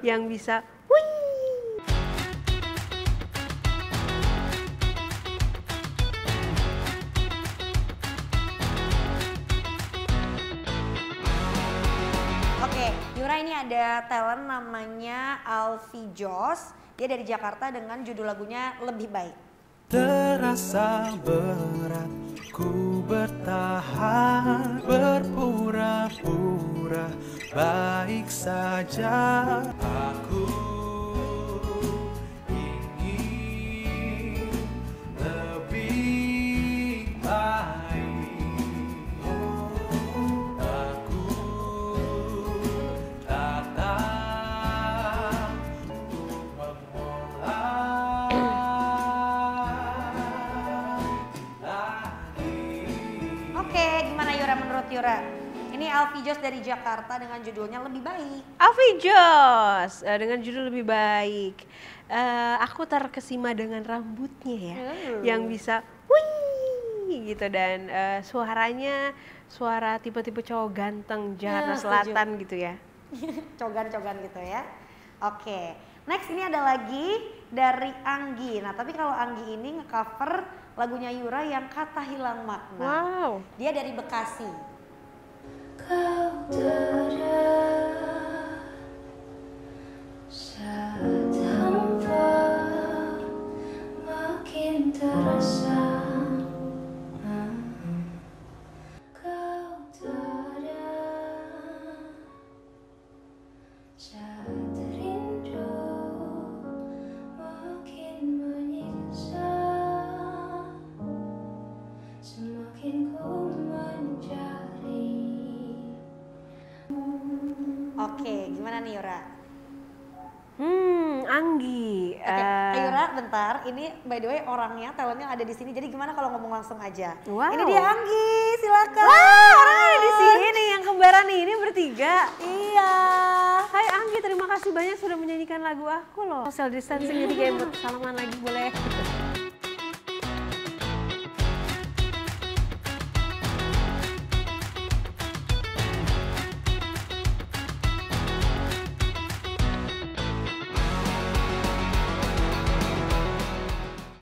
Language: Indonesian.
yang bisa wih. Oke, Yura ini ada talent namanya Alfie Joss. Dia dari Jakarta dengan judul lagunya Lebih Baik. Terasa berat ku bertahan, berpura-pura baik saja. Aku ingin lebih baik. Aku datang untuk memulai lagi. Oke, gimana Yura menurut Yura? Ini Alfie Joss dari Jakarta dengan judulnya Lebih Baik. Alfie Joss dengan judul Lebih Baik. Aku terkesima dengan rambutnya ya, yang bisa wih gitu, dan suaranya suara tipe-tipe cowok ganteng Jakarta Selatan gitu ya. Cogan-cogan gitu ya. Oke, next ini ada lagi dari Anggi. Nah tapi kalau Anggi ini ngecover lagunya Yura yang Kata Hilang Makna. Wow. Dia dari Bekasi. Kau tiada saat hampa makin terasa. Kau tiada saat rindu makin menyiksa. Semakin ku mencari. Oke, gimana nih Yura? Anggi. Oke, Yura bentar. Ini by the way orangnya, talentnya ada di sini. Jadi gimana kalau ngomong langsung aja? Wow. Ini dia Anggi, silakan. Wah, orang ada di sini yang kembaran ini bertiga. Iya. Hai Anggi, terima kasih banyak sudah menyanyikan lagu aku loh. Social distancing jadi kayak buat salaman lagi boleh.